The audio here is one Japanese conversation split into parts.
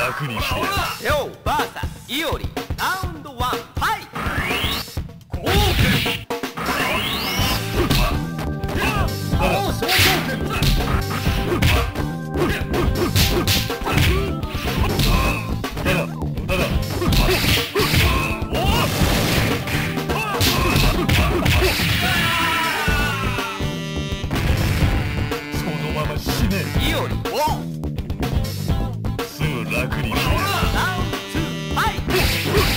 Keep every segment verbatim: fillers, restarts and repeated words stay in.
楽にしてやる。 レオ ブイエス イオリラウンドワンファイト。 そのまま死ね。 イオリすぐ楽にしてやる。 ラウンドツーファイト。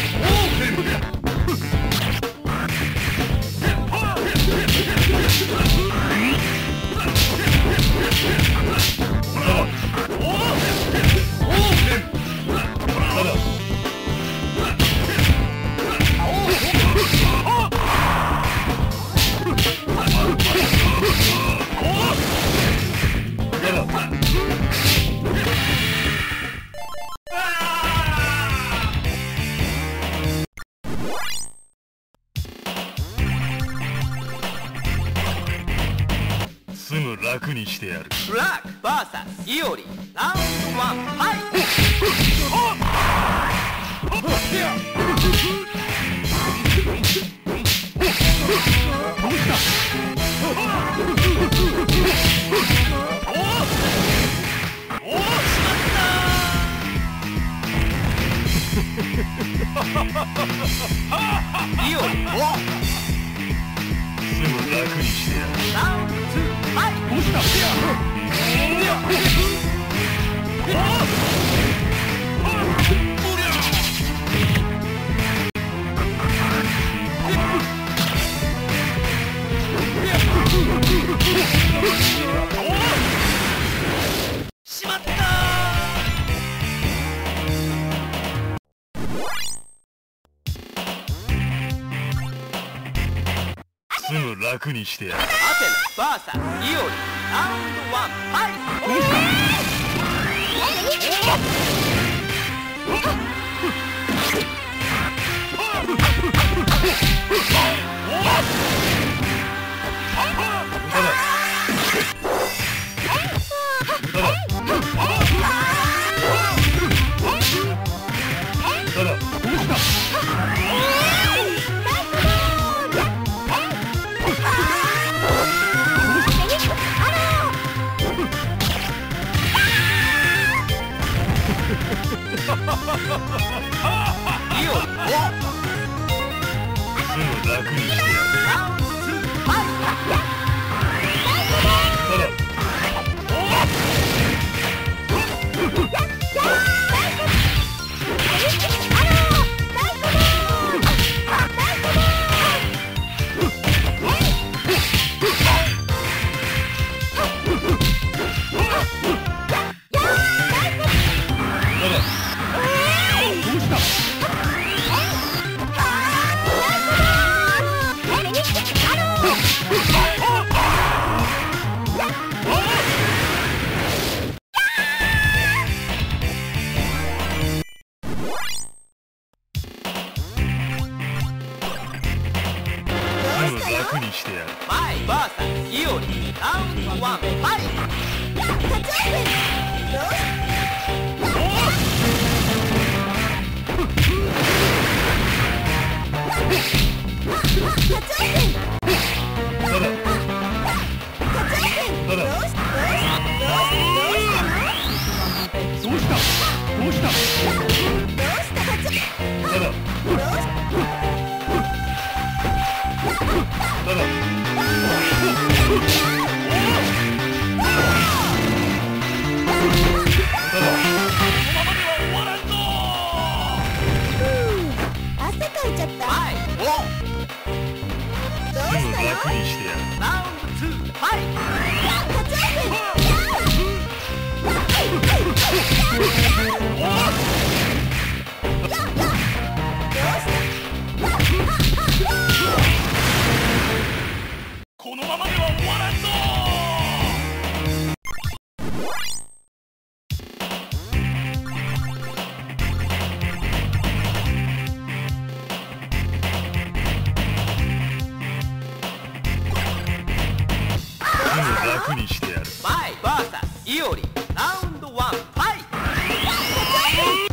すぐ楽にしてやる。 ブラック ブイエス イオリラウンドワンファイト。イオリすぐ楽にしてやる。 ラウンドツーファイト。しまったー。 すぐ楽にしてやる。 アテナ ブイエス イオリラウンドワンファイト。イオリすぐ楽にしてやる。 ラウンドツーファイト。 楽にしてやる。 マイ ブイエス イオリラウンドワンファイどうしたどうした汗かいちゃった。 マイすぐ楽にしてやる。 ラウンドツーファイこのままでは終わらんぞ。すぐ楽にしてやる。 マイ ブイエス イオリラウンドワンファイト。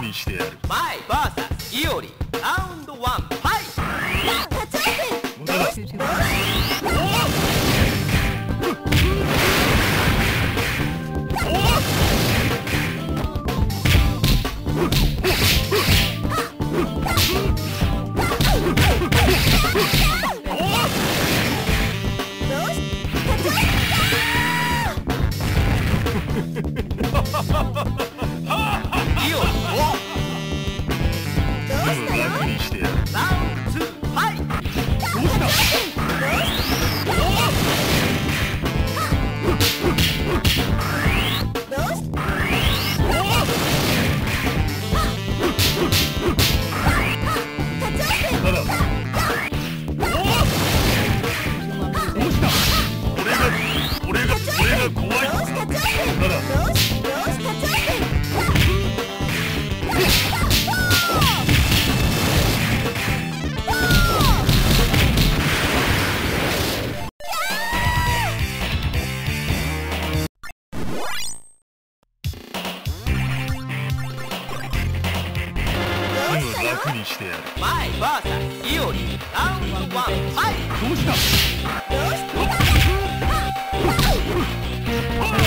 にしてやる。 前 ブイエス イオリラウンドワンファイト。 無駄だ。楽にしてやる。 ラウンドツーファイト。 どうした。楽にしてやる。 前 ブイエス イオリラウンドワンファイト。 どうした。